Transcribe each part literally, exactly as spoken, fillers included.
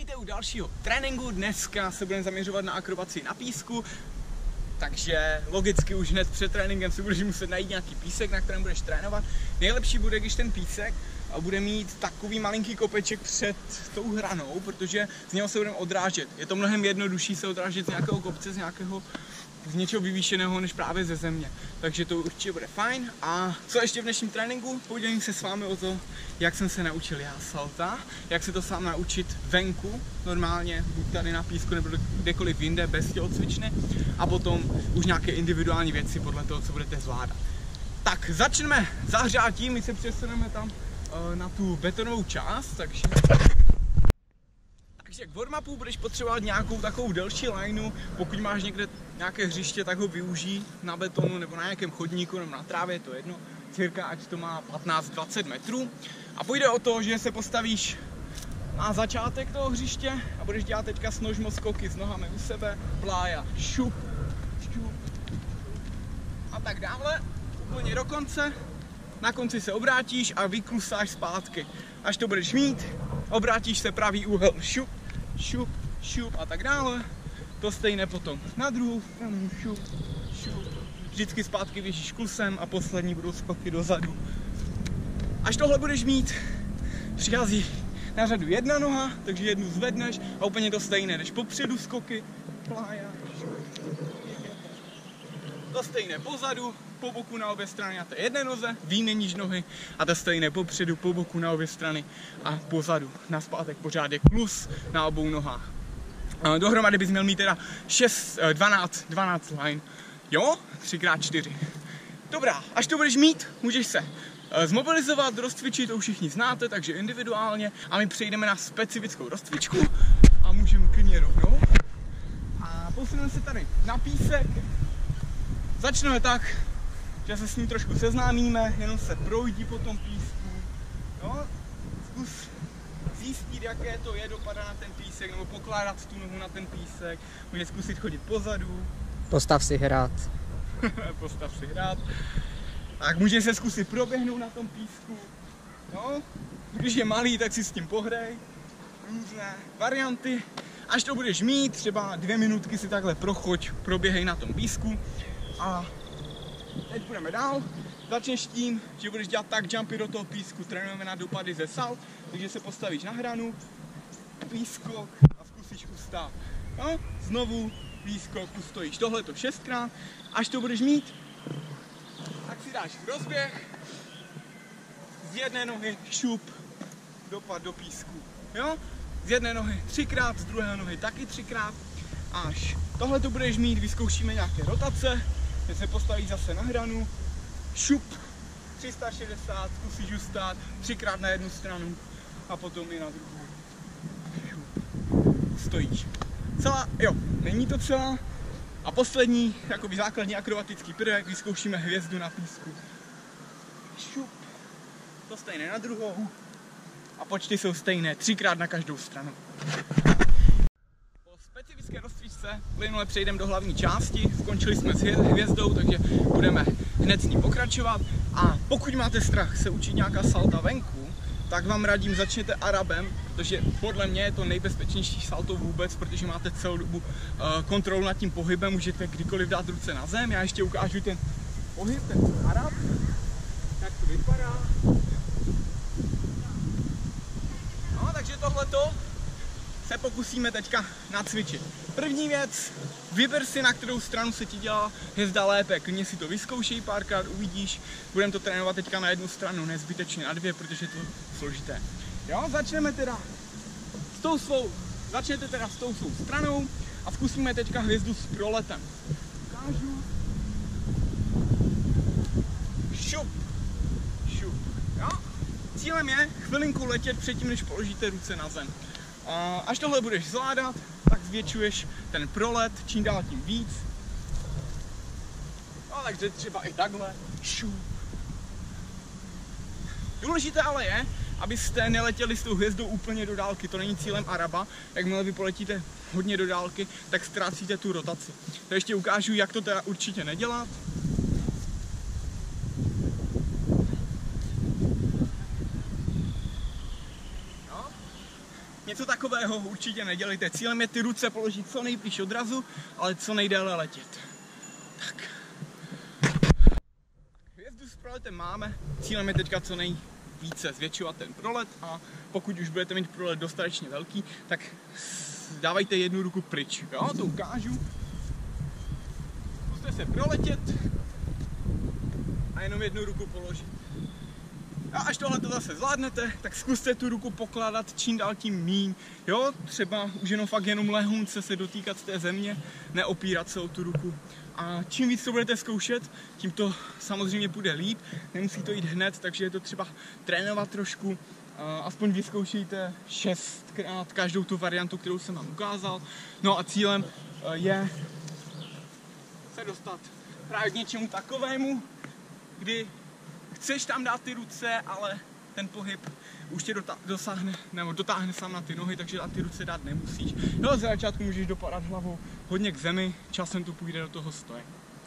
Vítejte u dalšího tréninku. Dneska se budeme zaměřovat na akrobaci na písku. Takže logicky už hned před tréninkem si budeš muset najít nějaký písek, na kterém budeš trénovat. Nejlepší bude, když ten písek bude mít takový malinký kopeček před tou hranou, protože z něho se budeme odrážet. Je to mnohem jednodušší se odrážet z nějakého kopce, z nějakého z něčeho vyvýšeného než právě ze země. Takže to určitě bude fajn. A co ještě v dnešním tréninku? Podělím se s vámi o to, jak jsem se naučil já salta, jak se to sám naučit venku, normálně, buď tady na písku nebo kdekoliv jinde, bez tělocvičny, a potom už nějaké individuální věci podle toho, co budete zvládat. Tak začneme zahřátím, my se přesuneme tam uh, na tu betonovou část, takže... Takže k warm-upu budeš potřebovat nějakou takovou delší lineu, pokud máš někde nějaké hřiště, tak ho využij na betonu nebo na nějakém chodníku nebo na trávě, to je jedno, cirka ať to má patnáct dvacet metrů. A půjde o to, že se postavíš na začátek toho hřiště a budeš dělat teďka snožmo skoky s nohami u sebe, plája, šup, šup a tak dále, úplně do konce. Na konci se obrátíš a vyklusáš zpátky. Až to budeš mít, obrátíš se pravý úhel, šup, šup, šup a tak dále. To stejné potom na druhou stranu, šup, šup. Vždycky zpátky běžíš klusem a poslední budou skoky dozadu. Až tohle budeš mít, přichází na řadu jedna noha, takže jednu zvedneš a úplně to stejné. Jdeš popředu skoky, plája, šup. To stejné pozadu, po boku na obě strany na té jedné noze, výměníš nohy a to stejné popředu, po boku na obě strany a pozadu. Nazpátek pořád je klus na obou nohách. Dohromady bys měl mít teda šest, dvanáct, dvanáct line, jo? tři krát čtyři. Dobrá, až to budeš mít, můžeš se zmobilizovat, rozcvičit, to už všichni znáte, takže individuálně, a my přejdeme na specifickou rozcvičku a můžeme klidně rovnou. A posuneme se tady na písek. Začneme tak, že se s ním trošku seznámíme, jenom se projdí po tom písku, jo? Zkus zjistit, jaké to je dopadat na ten písek, nebo pokládat tu nohu na ten písek, může zkusit chodit pozadu. Postav si hrát. Postav si hrát. Tak může se zkusit proběhnout na tom písku, jo? Když je malý, tak si s tím pohrej, různé varianty. Až to budeš mít, třeba dvě minutky si takhle prochoď, proběhej na tom písku. A teď budeme dál. Začneš tím, že budeš dělat tak jumpy do toho písku. Trénujeme na dopady ze salt, takže se postavíš na hranu, výskok a zkusíš ustát. No, znovu výskok, ustojíš. Tohle to šestkrát. Až to budeš mít, tak si dáš rozběh. Z jedné nohy šup, dopad do písku. Jo? Z jedné nohy třikrát, z druhé nohy taky třikrát. Až tohle to budeš mít, vyzkoušíme nějaké rotace, že se postavíš zase na hranu, šup, tři sta šedesát, zkusíš ustát, třikrát na jednu stranu a potom i na druhou. Šup, stojíš. Celá, jo, není to celá. A poslední, jakoby základní akrobatický prvek, vyzkoušíme hvězdu na písku. Šup, to stejné na druhou a počty jsou stejné, třikrát na každou stranu. Specifické rozcvičce plynule přejdeme do hlavní části, skončili jsme s hvězdou, takže budeme hned s ní pokračovat. A pokud máte strach se učit nějaká salta venku, tak vám radím, začněte arabem, protože podle mě je to nejbezpečnější salto vůbec, protože máte celou dobu uh, kontrolu nad tím pohybem, můžete kdykoliv dát ruce na zem. Já ještě ukážu ten pohyb, ten arab, jak to vypadá. No, takže tohleto se pokusíme teďka nacvičit. První věc, vyber si, na kterou stranu se ti dělá hvězda lépe, klidně si to vyzkoušej párkrát, uvidíš. Budeme to trénovat teďka na jednu stranu, ne zbytečně na dvě, protože to je složité. Jo, začneme teda s tou svou, začnete teda s tou svou stranou a zkusíme teďka hvězdu s proletem. Ukážu. Šup, šup, jo. Cílem je chvilinku letět předtím, než položíte ruce na zem. Až tohle budeš zvládat, tak zvětšuješ ten prolet, čím dál tím víc. No, takže třeba i takhle. Šup. Důležité ale je, abyste neletěli s tou hvězdou úplně do dálky, to není cílem araba. Jakmile vy poletíte hodně do dálky, tak ztrácíte tu rotaci. To ještě ukážu, jak to teda určitě nedělat. něco takového určitě nedělejte. Cílem je ty ruce položit co nejblíž odrazu, ale co nejdéle letět. Tak. Hvězdu s proletem máme, cílem je teďka co nejvíce zvětšovat ten prolet a pokud už budete mít prolet dostatečně velký, tak dávajte jednu ruku pryč. Jo, to ukážu. Zkuste se proletět a jenom jednu ruku položit. A až tohle to zase zvládnete, tak zkuste tu ruku pokládat čím dál tím míň. Jo, třeba už jenom fakt jenom lehonce se dotýkat z té země, neopírat se o tu ruku. A čím víc to budete zkoušet, tím to samozřejmě půjde líp. Nemusí to jít hned, takže je to třeba trénovat trošku. Aspoň vyzkoušejte šestkrát každou tu variantu, kterou jsem vám ukázal. No a cílem je se dostat právě k něčemu takovému, kdy chceš tam dát ty ruce, ale ten pohyb už tě dosáhne, nebo dotáhne sám na ty nohy, takže ty ruce dát nemusíš. No a za začátku můžeš dopadat hlavou hodně k zemi, časem to půjde do toho stoje.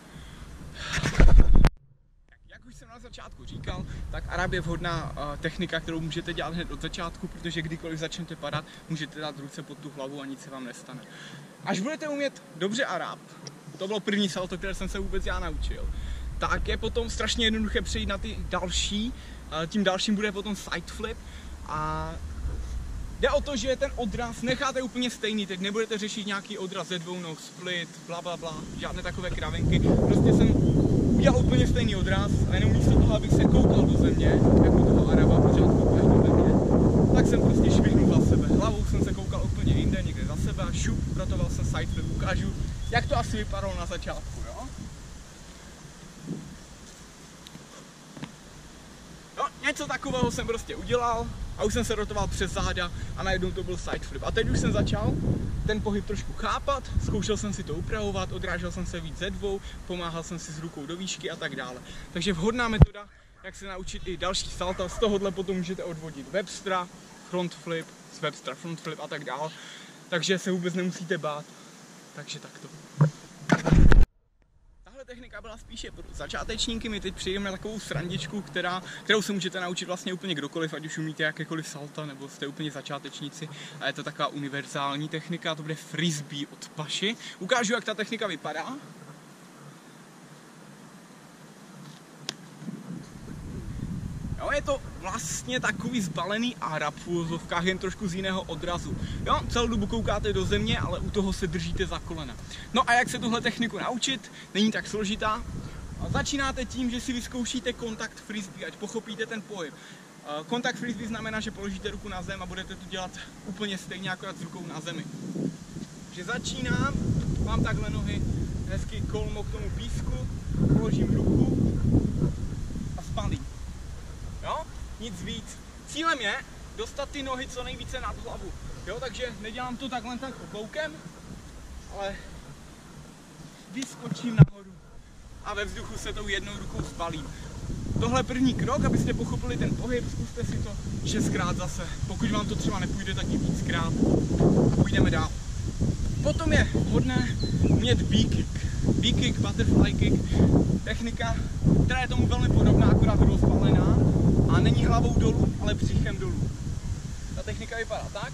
Jak už jsem na začátku říkal, tak Arab je vhodná uh, technika, kterou můžete dělat hned od začátku, protože kdykoliv začnete padat, můžete dát ruce pod tu hlavu a nic se vám nestane. Až budete umět dobře Arab, to bylo první salto, které jsem se vůbec já naučil, tak je potom strašně jednoduché přejít na ty další. Tím dalším bude potom side flip a jde o to, že ten odraz necháte úplně stejný, teď nebudete řešit nějaký odraz ze dvou noh, split, bla bla bla, žádné takové kravinky. Prostě jsem udělal úplně stejný odraz a jenom místo toho, abych se koukal do země, jako toho Araba, pořád koukáš do země, tak jsem prostě švihnul za sebe. Hlavou jsem se koukal úplně jinde, někde za sebe a šup, protoval jsem side flip. Ukážu, jak to asi vypadalo na začátku, jo? No, něco takového jsem prostě udělal a už jsem se rotoval přes záda a najednou to byl side flip. A teď už jsem začal ten pohyb trošku chápat, zkoušel jsem si to upravovat, odrážel jsem se víc ze dvou, pomáhal jsem si s rukou do výšky a tak dále. Takže vhodná metoda, jak se naučit i další salta, z tohohle potom můžete odvodit Webstera, front flip, z Webstera front flip a tak dále. Takže se vůbec nemusíte bát. Takže takto. Technika byla spíše pro začátečníky, my teď přijdeme na takovou srandičku, která, kterou se můžete naučit vlastně úplně kdokoliv, ať už umíte jakékoliv salta, nebo jste úplně začátečníci. A je to taková univerzální technika, to bude frisbee od Paši. Ukážu, jak ta technika vypadá. Jo, je to vlastně takový zbalený Arab v úvozovkách, jen trošku z jiného odrazu. Jo, celou dobu koukáte do země, ale u toho se držíte za kolena. No a jak se tuhle techniku naučit? Není tak složitá. A začínáte tím, že si vyzkoušíte kontakt frisbee, ať pochopíte ten pohyb. Kontakt frisbee znamená, že položíte ruku na zem a budete to dělat úplně stejně, akorát s rukou na zemi. Takže začínám, mám takhle nohy hezky kolmo k tomu písku, položím ruku a spalím. Jo? Nic víc. Cílem je dostat ty nohy co nejvíce nad hlavu. Jo? Takže nedělám to takhle tak obloukem, ale vyskočím nahoru a ve vzduchu se tou jednou rukou spalím. Tohle je první krok, abyste pochopili ten pohyb, zkuste si to šestkrát zase. Pokud vám to třeba nepůjde, tak i víckrát. A půjdeme dál. Potom je vhodné umět B-kick. B-kick, butterfly kick, technika, která je tomu velmi podobná, akorát rozpalená a není hlavou dolů, ale břichem dolů. Ta technika vypadá tak.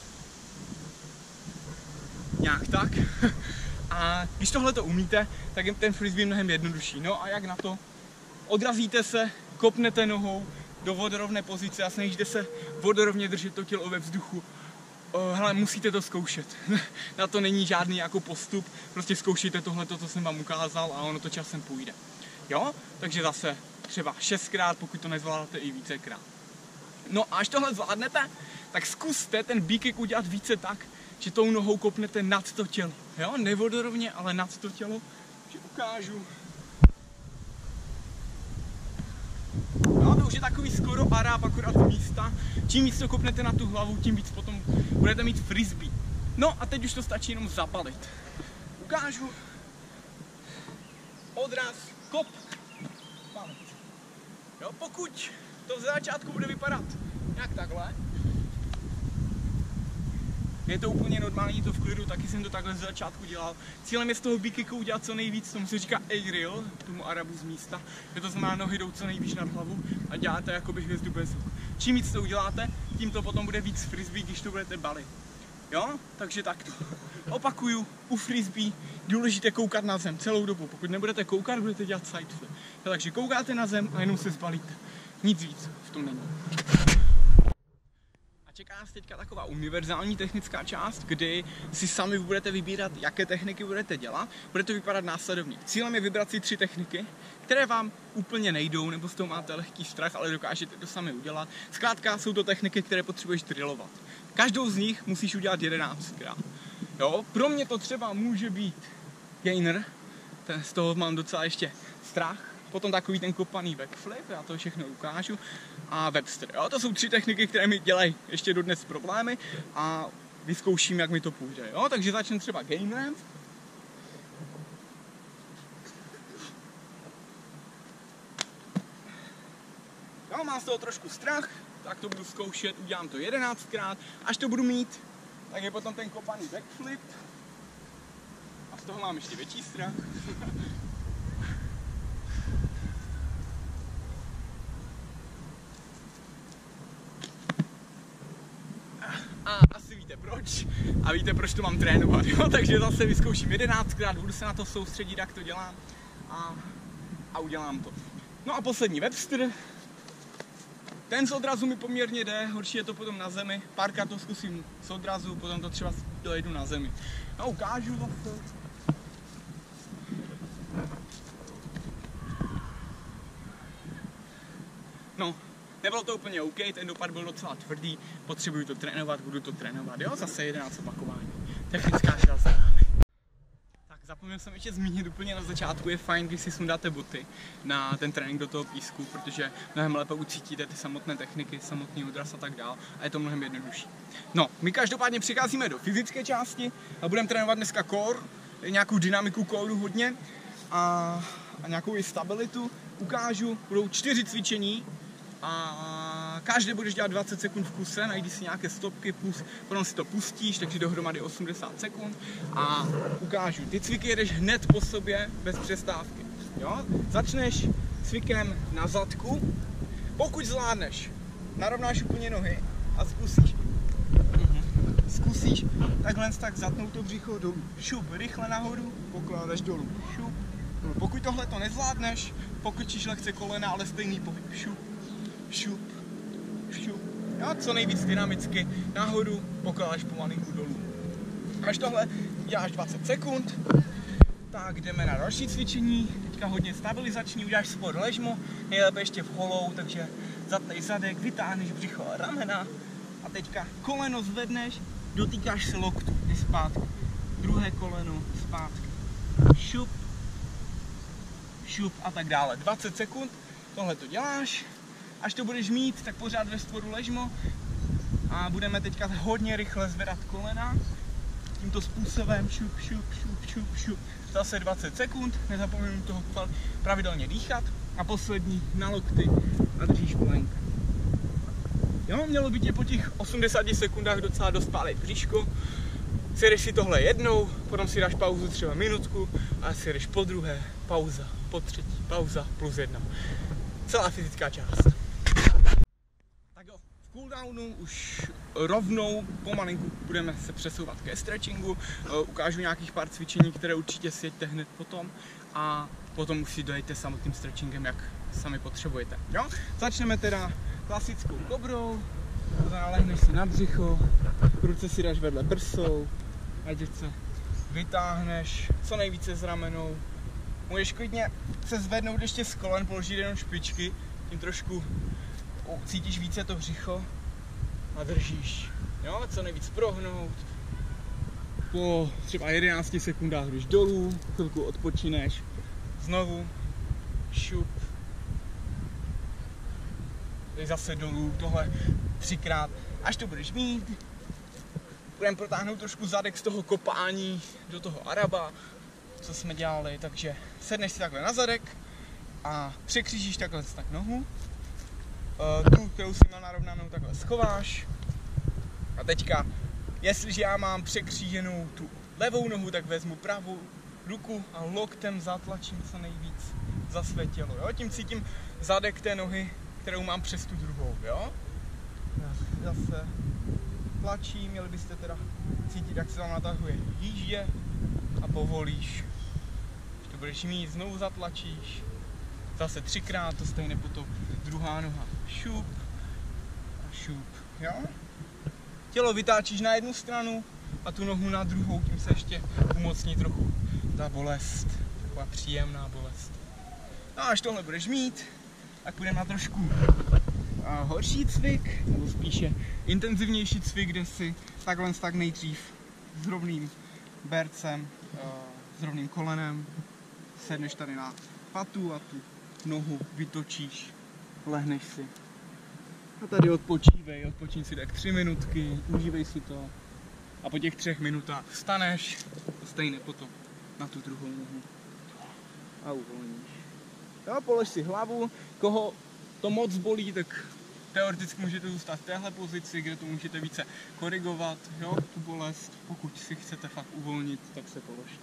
Nějak tak. A když tohle to umíte, tak je ten frisbee mnohem jednodušší. No a jak na to? Odrazíte se, kopnete nohou do vodorovné pozice a snažíte se vodorovně držet to tělo ve vzduchu. Hele, musíte to zkoušet. Na to není žádný jako postup, prostě zkoušejte tohle, co jsem vám ukázal a ono to časem půjde. Jo? Takže zase třeba šestkrát, pokud to nezvládáte i vícekrát. No a až tohle zvládnete, tak zkuste ten B-kick udělat více tak, že tou nohou kopnete nad to tělo. Jo? Nevodorovně, ale nad to tělo. Takže ukážu. No, to už je takový skoro Arab, akorát z místa. Čím víc to kopnete na tu hlavu, tím víc potom budete mít frisbee. No a teď už to stačí jenom zabalit. Ukážu. Odraz, kop, palit. Jo, pokud to v začátku bude vypadat nějak takhle, je to úplně normální, to v klidu, taky jsem to takhle z začátku dělal. Cílem je z toho B-kicku udělat co nejvíc, tomu se říká aerial, tomu Arabu z místa, že to znamená, nohy jdou co nejvíc nad hlavu a děláte jakoby hvězdu bez ruch. Čím víc to uděláte, tím to potom bude víc frisbee, když to budete balit. Jo, takže takto. Opakuju, u frisbee důležité koukat na zem celou dobu. Pokud nebudete koukat, budete dělat sideflip. Takže koukáte na zem a jenom se zbalíte. Nic víc v tom není. A čeká nás teďka taková univerzální technická část, kdy si sami budete vybírat, jaké techniky budete dělat. Bude to vypadat následovně. Cílem je vybrat si tři techniky, které vám úplně nejdou, nebo z toho máte lehký strach, ale dokážete to sami udělat. Zkrátka jsou to techniky, které potřebuješ drillovat. Každou z nich musíš udělat jedenáctkrát. Jo, pro mě to třeba může být gainer, ten, z toho mám docela ještě strach. Potom takový ten kopaný backflip, já to všechno ukážu. A Webster, jo, to jsou tři techniky, které mi dělají ještě dodnes problémy a vyzkouším, jak mi to půjde. Jo, takže začnu třeba gainerem. Jo, mám z toho trošku strach, tak to budu zkoušet, udělám to jedenáctkrát, až to budu mít, tak je potom ten kopaný backflip a z toho mám ještě větší strach. A asi víte proč a víte proč to mám trénovat, jo? Takže zase vyzkouším jedenáctkrát, budu se na to soustředit, jak to dělám a, a udělám to. No a poslední Webster. Ten z odrazu mi poměrně jde, horší je to potom na zemi. Párkrát to zkusím z odrazu, potom to třeba dojedu na zemi. No ukážu zase. No, nebylo to úplně OK, ten dopad byl docela tvrdý, potřebuju to trénovat, budu to trénovat, jo, zase jedenáct opakování. Technická část. Tak zapomněl jsem ještě zmínit úplně na začátku, je fajn, když si sundáte boty na ten trénink do toho písku, protože mnohem lépe ucítíte ty samotné techniky, samotný odraz a tak dál a je to mnohem jednodušší. No, my každopádně přicházíme do fyzické části a budeme trénovat dneska core, nějakou dynamiku kóru hodně a, a nějakou i stabilitu. Ukážu, budou čtyři cvičení a každé budeš dělat dvacet sekund v kuse, najdi si nějaké stopky, plus, potom si to pustíš, takže dohromady osmdesát sekund a ukážu. Ty cviky jedeš hned po sobě, bez přestávky. Jo? Začneš cvikem na zadku, pokud zvládneš, narovnáš úplně nohy a zkusíš. Mhm. Zkusíš takhle tak zatnout to břicho dolů. Šup, rychle nahoru, pokládáš dolů. Šup. Pokud tohle to nezvládneš, pokrčíš lehce kolena, ale stejný pohyb. Šup, šup, šup. Jo, co nejvíc dynamicky nahoru, pokládáš pomalinku dolů. Až tohle děláš dvacet sekund, tak jdeme na další cvičení. Teďka hodně stabilizační, uděláš spod ležmo, nejlépe ještě v holou, takže zatnej zadek, vytáhneš břicho a ramena a teďka koleno zvedneš, dotýkáš se loktu, jdi zpátky. Druhé koleno, zpátky. Šup, šup a tak dále. dvacet sekund, tohle to děláš. Až to budeš mít, tak pořád ve spodu ležmo a budeme teďka hodně rychle zvedat kolena. Tímto způsobem šup, šup, šup, šup, šup. Zase dvacet sekund, nezapomeň toho pravidelně dýchat. A poslední na lokty a držíš plank. Jo, mělo by tě po těch osmdesáti sekundách docela dost pálit bříško. Sjedeš si tohle jednou, potom si dáš pauzu třeba minutku a sjedeš po druhé, pauza, po třetí, pauza plus jedna. Celá fyzická část. Tak jo, v cooldownu už rovnou pomalinku budeme se přesouvat ke stretchingu. Ukážu nějakých pár cvičení, které určitě sjeďte hned potom a potom už si dojete samotným stretchingem, jak sami potřebujete. Jo? Začneme teda klasickou kobrou, lehneš si na břicho, ruce si dáš vedle prsou, ať se vytáhneš co nejvíce z ramenou. Můžeš klidně se zvednout ještě z kolen, položit jenom špičky, tím trošku cítíš více to břicho a držíš. Jo, co nejvíc prohnout. Po třeba jedenácti sekundách jdeš dolů, chvilku odpočineš, znovu, šup. Jdeš zase dolů, tohle třikrát, až to budeš mít. Budeme protáhnout trošku zadek z toho kopání do toho araba, co jsme dělali, takže sedneš si takhle na zadek a překřížíš takhle tak nohu. Tu, kterou si měl narovnanou, takhle schováš. A teďka, jestliže já mám překříženou tu levou nohu, tak vezmu pravou ruku a loktem zatlačím co nejvíc za své tělo. Jo? Tím cítím zadek té nohy, kterou mám přes tu druhou. Jo? zase tlačí, měli byste teda cítit, jak se vám natahuje jíždě a povolíš. Když to budeš mít, znovu zatlačíš, zase třikrát, to stejně potom druhá noha, šup a šup, jo? Tělo vytáčíš na jednu stranu a tu nohu na druhou, tím se ještě umocní trochu ta bolest, taková příjemná bolest. No a až tohle budeš mít, tak půjdeme na trošku a horší cvik, nebo spíše intenzivnější cvik, kde si takhle tak nejdřív s rovným bercem, s rovným kolenem sedneš tady na patu a tu nohu vytočíš, lehneš si. A tady odpočívej, odpočíň si tak tři minutky, užívej si to. A po těch třech minutách vstaneš, stejně potom na tu druhou nohu a uvolníš. Jo, polož si hlavu, koho to moc bolí, tak teoreticky můžete zůstat v téhle pozici, kde to můžete více korigovat, jo, tu bolest. Pokud si chcete fakt uvolnit, tak se položte.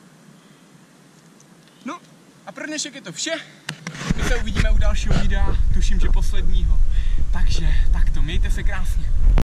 No a pro dnešek je to vše. My se uvidíme u dalšího videa, tuším, že posledního. Takže takto, mějte se krásně.